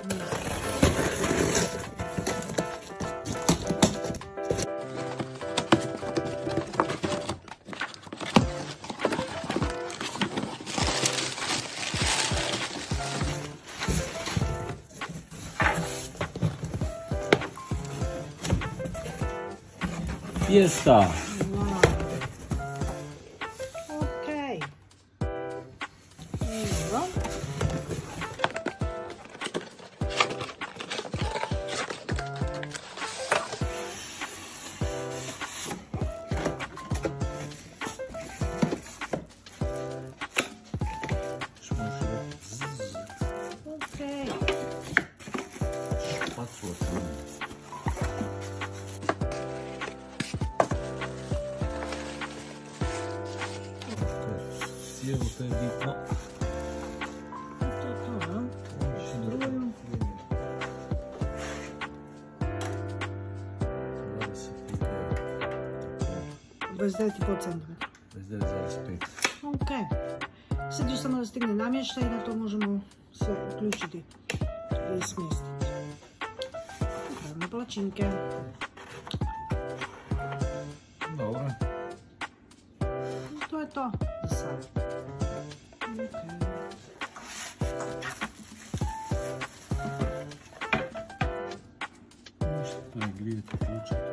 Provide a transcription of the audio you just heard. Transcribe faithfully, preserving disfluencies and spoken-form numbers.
Fiesta! Wow. Ok. Evo. Ok. Špacula sam. Sjelo, to je bitno. To je to, da? Struju. dvadeset devet i pol centimetra. dvadeset devet zarez pet. Ok. Sad još samo da stigne namještaj i da to možemo sve uključiti i smjestiti. Pravimo palačinke. Dobro. To je to za sad. Ok. Ništa, to je grijeti ključak.